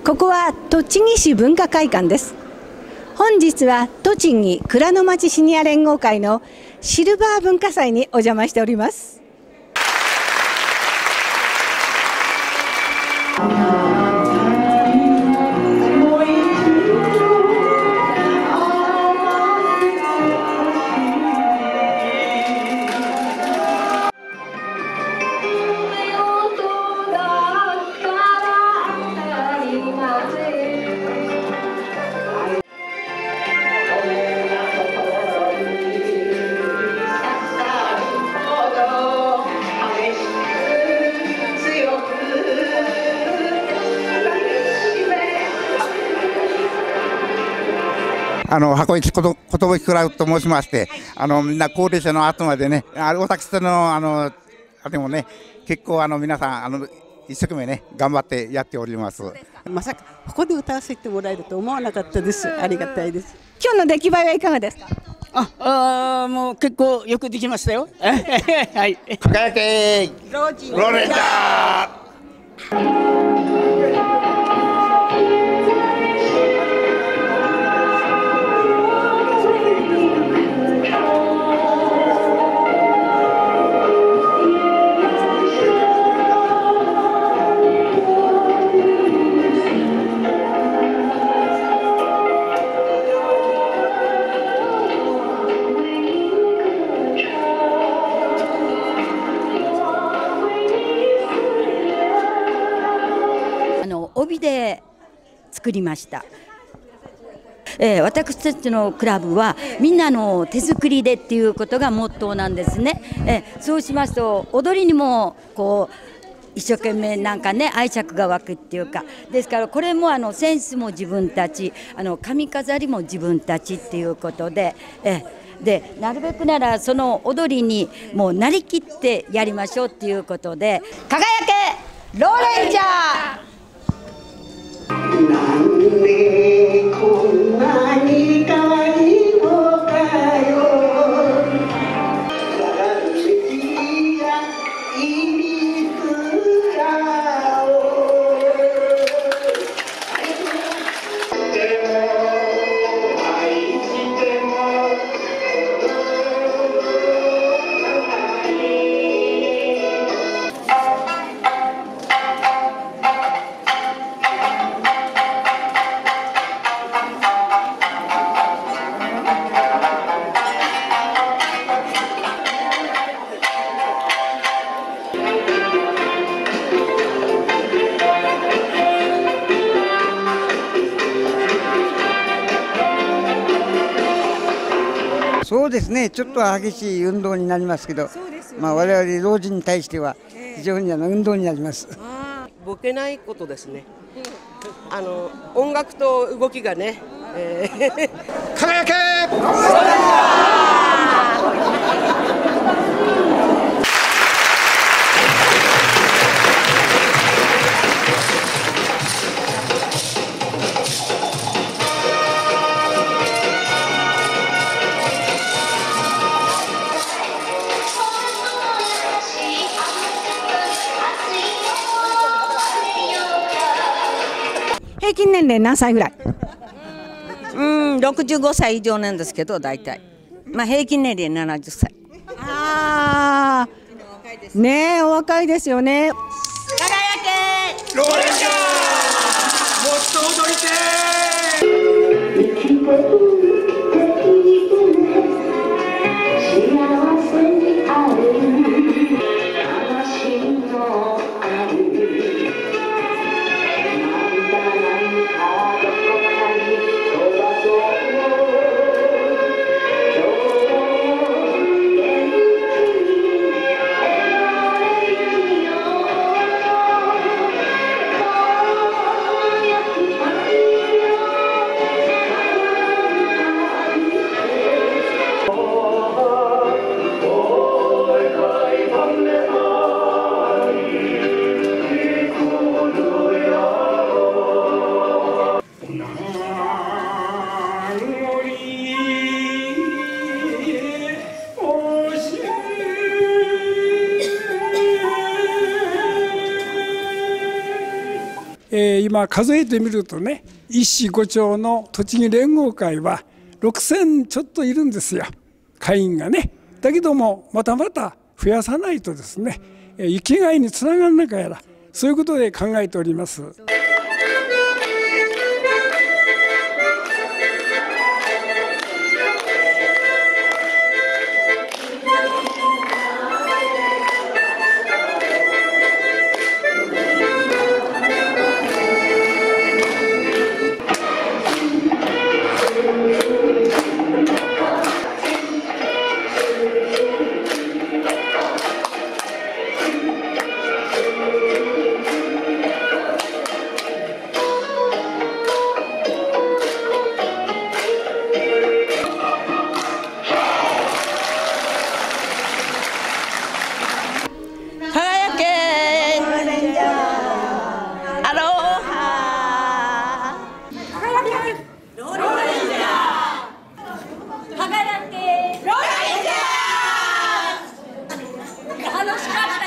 ここは栃木市文化会館です。本日は栃木蔵の町シニア連合会のシルバー文化祭にお邪魔しております。 箱市ことぶきクラブと申しまして、みんな高齢者の集まりでね、私のでもね、結構皆さん一生懸命ね頑張ってやっております。 まさかここで歌わせてもらえると思わなかったです。ありがたいです。 今日の出来栄えはいかがですか？ もう結構よくできましたよ。はい。 輝けローレンジャー。 帯で作りました。私たちのクラブはみんな手作りでっていうことがモットーなんですね。そうしますと踊りにもこう一生懸命なんかね愛着が湧くっていうか、ですからこれもセンスも自分たち、髪飾りも自分たちっていうことで、でなるべくならその踊りにもうなりきってやりましょうっていうことで、輝けローレンジャー。 なんでこんなに可愛いのかよ。 そうですね、ちょっと激しい運動になりますけど、我々老人に対しては非常に運動になります。 ボケないことですね。音楽と動きがね、 輝け平均年齢何歳ぐらい ？65歳以上なんですけど、大体平均年齢70歳。 ねえ、お若いですよね。 輝けローレンジャー、もっと踊りて今数えてみるとね、一市5町の栃木連合会は6000ちょっといるんですよ、会員がね。だけどもまたまた増やさないとですね、生きがいにつながらなかやら、そういうことで考えております。 楽しかった